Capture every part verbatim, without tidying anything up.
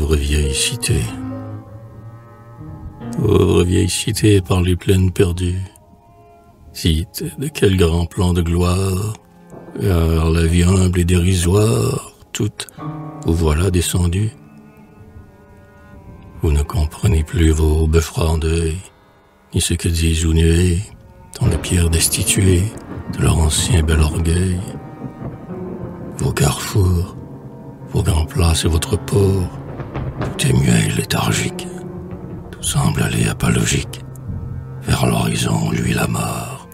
pauvre vieille cité. Pauvre vieille cité par les plaines perdues, cite de quel grand plan de gloire, vers la vie humble et dérisoire, toute vous voilà descendue. Vous ne comprenez plus vos beffrois en deuil, ni ce que disent ou nuées, tant de pierres destituées de leur ancien bel orgueil. Vos carrefours, vos grands places et votre port, tout est muet et léthargique. Tout semble aller à pas logique, vers l'horizon, lui la mort.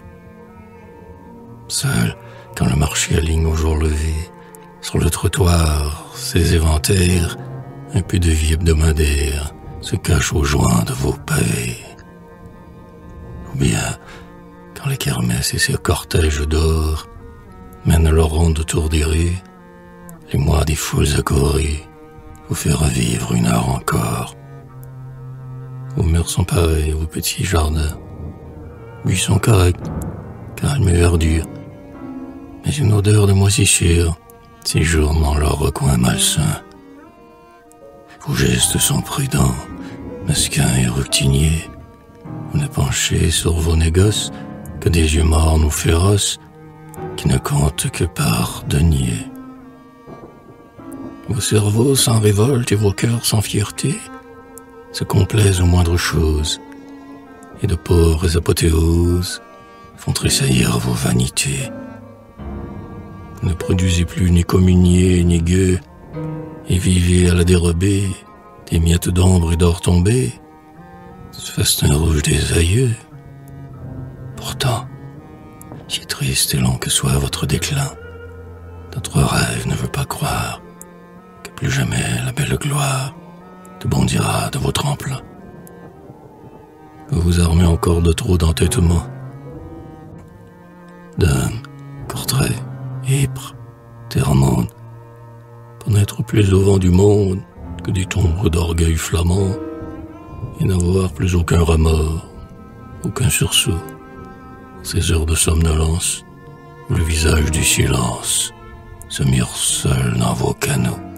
Seul, quand le marché aligne au jour levé, sur le trottoir, ses éventaires, un peu de vie hebdomadaire se cache aux joints de vos pavés. Ou bien, quand les kermesses et ses cortèges d'or mènent leur ronde tour des rues, les mois des foules accourées vous fait revivre une heure encore. Vos murs sont pareils, vos petits jardins, buissons corrects, calmes et verdure, mais une odeur de moisissure séjourne dans leur recoin malsain. Vos gestes sont prudents, mesquins et routiniers. Vous ne penchez sur vos négoces que des yeux mornes ou féroces qui ne comptent que par deniers. Vos cerveaux sans révolte et vos cœurs sans fierté se complaisent aux moindres choses, et de pauvres apothéoses font tressaillir vos vanités. Vous ne produisez plus ni communier ni gueux, et vivez à la dérobée des miettes d'ombre et d'or tombées, ce festin rouge des aïeux. Pourtant, si triste et long que soit votre déclin, notre rêve ne veut pas croire que plus jamais la belle gloire te bondira de vos tremplins. Vous vous armez encore de trop d'entêtements, d'âme, Courtrai, Ypres, Termonde, pour n'être plus au vent du monde que des tombes d'orgueil flamand, et n'avoir plus aucun remords, aucun sursaut, ces heures de somnolence où le visage du silence se mire seul dans vos canaux.